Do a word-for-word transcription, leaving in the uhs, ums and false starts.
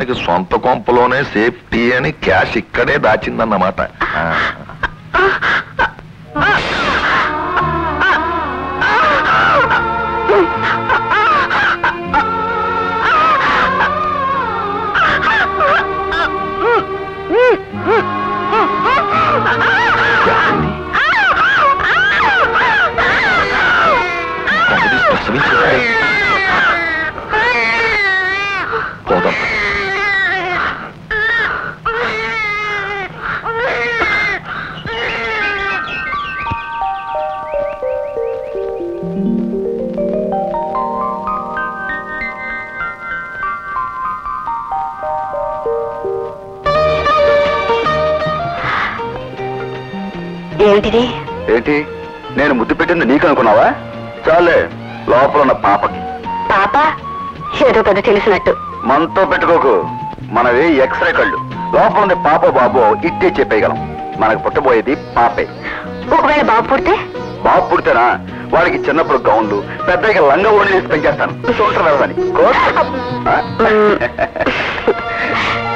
దానికి సొంత కొంపలోనే సేఫ్టీ అని క్యాష్ ఇక్కడే దాచిందన్నమాట. పోదాం. ఏమిటిది? ఏంటి? నేను ముద్దు పెట్టింది నీకు అనుకున్నావా? చాలే, లోపల ఉన్న పాపకి. పాప ఏదో పెద్ద తెలిసినట్టు. మనతో పెట్టుకోకు, మనవి ఎక్స్రే కళ్ళు. లోపల ఉంది పాప బాబో ఇట్టే చెప్పేయగలం. మనకు పుట్టబోయేది పాపే. ఒకవేళ బాబు పుడితే? బాబు పుడితేనా వాడికి చిన్నప్పుడు గౌన్లు, పెద్దగా లంగా ఓన్లు వేసి పెంచేస్తాను. చూంటారు అని